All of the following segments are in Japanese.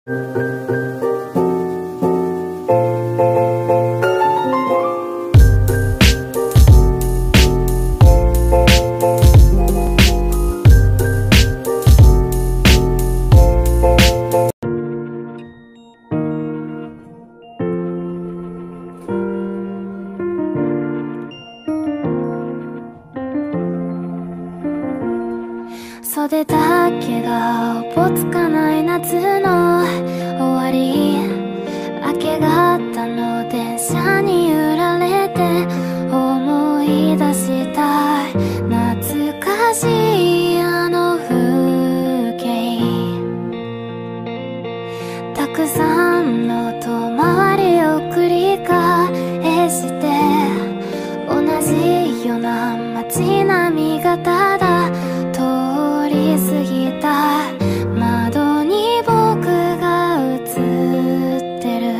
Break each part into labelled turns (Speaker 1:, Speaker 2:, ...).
Speaker 1: 袖だけがおぼつかない夏の終わり、明け方の電車に揺られて思い出した懐かしいあの風景。たくさんの遠回りを繰り返して同じような街並みがただ通り過ぎた窓に僕が映ってる。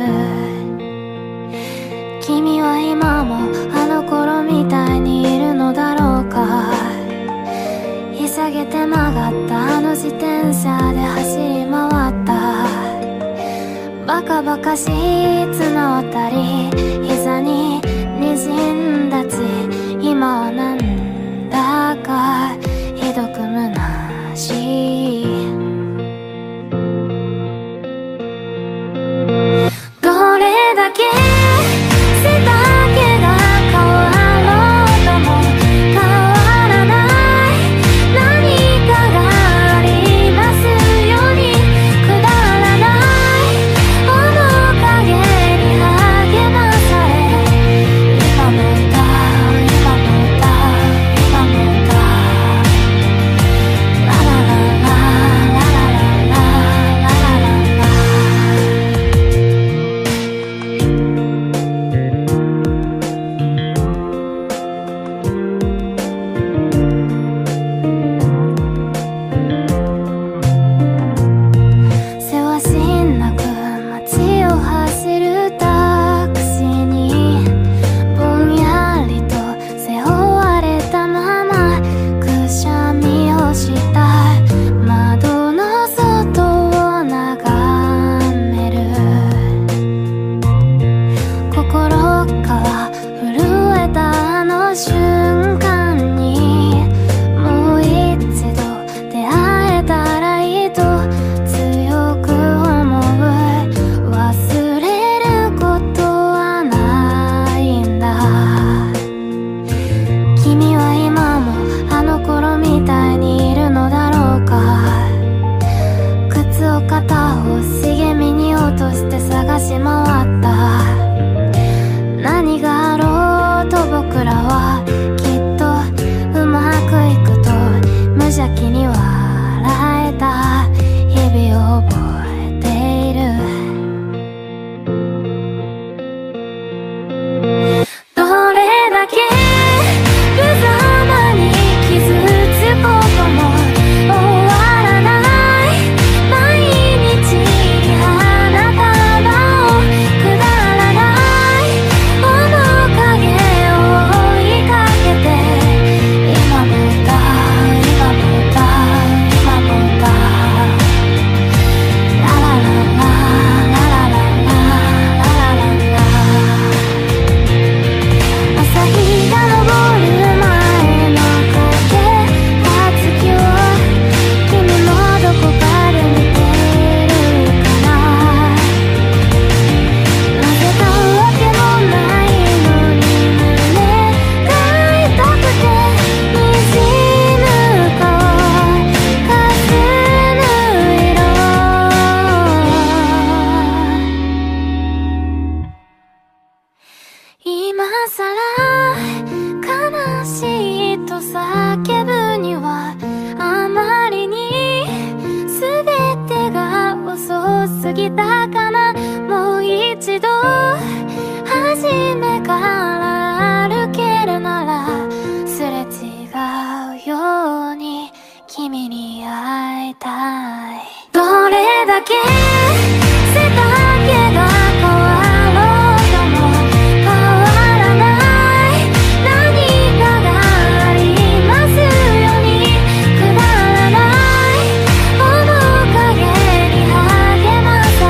Speaker 1: 君は今もあの頃みたいにいるのだろうか。ひしゃげて曲がったあの自転車で走り回ったバカバカしい綱渡り、膝に滲んだ血、今はなんだかひどく虚しい。どれだけ背丈が変わろうとも変わらない何かがありますように、くだらない面影に励まされ、今も歌う今も歌う今も歌う、ラララララララララララ。せわしなく街を走るタクシーにぼんやりと背負われたままくしゃみをした窓の外を眺める。心から震えたあの瞬間にもう一度出会えたらいいと強く思う。忘れることはないんだ。君は今もあの頃みたいにいるのだろうか。靴を片方茂みに落として探し回った。何があろうと僕らはきっとうまくいくと無邪気に笑えた日々を覚えている。どれだけ無様に傷つくことも終わらない毎日に花束をくだらない面影を追いかけて、今も歌う今も歌う今も歌う、ラララララララララララ。朝日が昇る前の影が月を君もどこかで見ているかな。なぜかわけもないのに胸が痛くて滲む顔かすむ色、今さら悲しいと叫ぶにはあまりに全てが遅すぎたかな。もう一度初めから歩けるならすれ違うように君に会いたい。どれだけ背丈が変わろうとも変わらない何かがありますように、くだらない面影に励まさ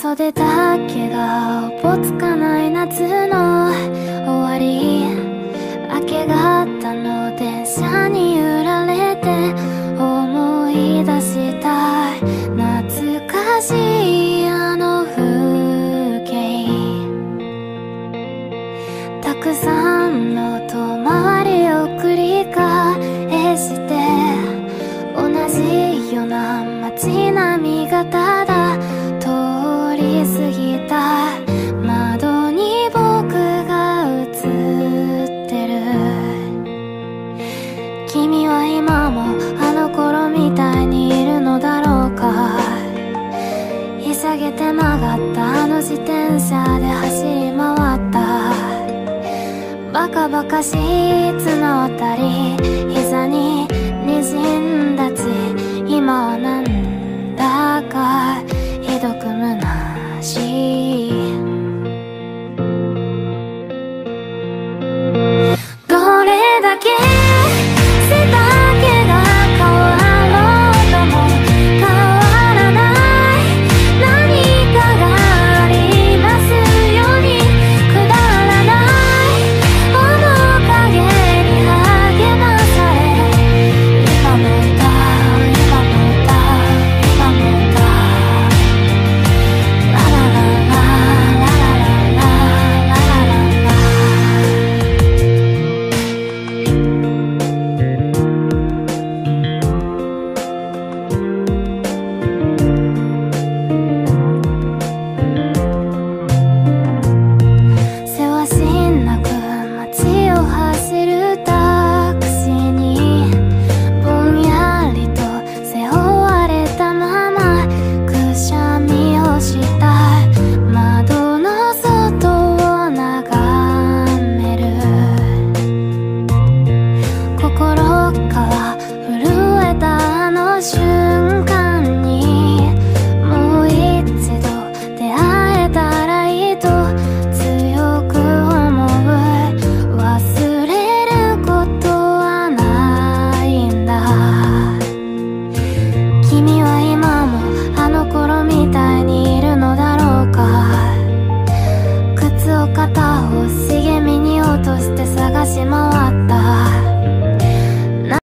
Speaker 1: 袖だけがおぼつかない夏の終わり、明け方の電車に揺られて思い出した懐かしいあの風景。たくさんの遠回りを繰り返して同じような街並みがただ通り過ぎた。窓に僕が映ってる。君は今もあの頃みたいにいるのだろうか。ひしゃげて曲がったあの自転車で走り回った。バカバカしい綱渡り、膝に滲んだ血、今はなんだか